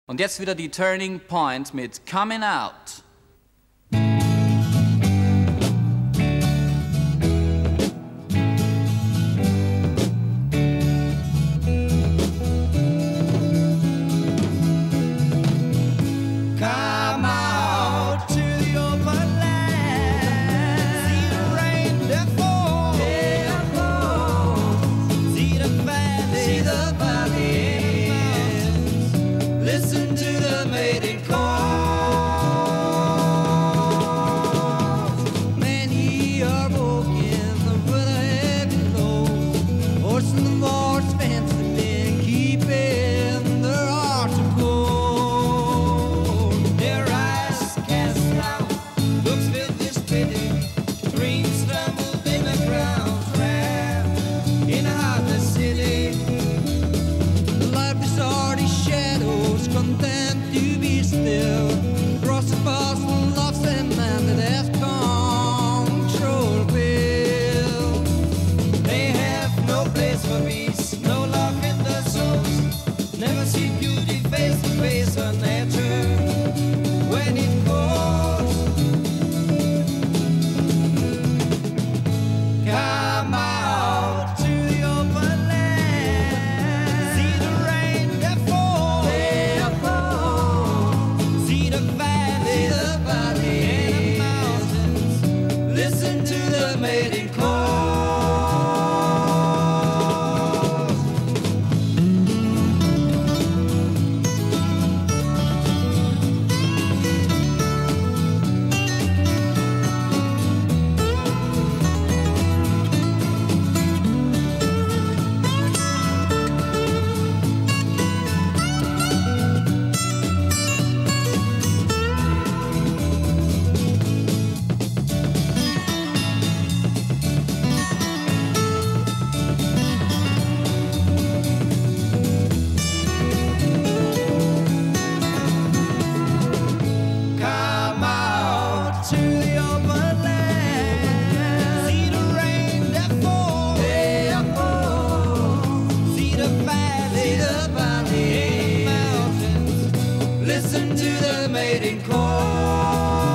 Und jetzt wieder die Turning Point mit Coming Out. Listen to the mating call. Many are broken, the weather heavy low. Horse in the marsh, fancy men keeping their hearts of gold. Their eyes cast out, looks filled with pity. Dreams stumbled in the ground, trapped in a heartless city. Life is already shadows, content to be still. Cross the paths and lost and man that has control will. They have no place for peace, no love in their souls. Never see beauty face to face or nature when it calls. Come out to the open land. See the rain that falls. See the valley and the mountains. Listen to the mating call. Come out to the open land. See the rain that falls. See the valley and the mountains. Listen to the mating call.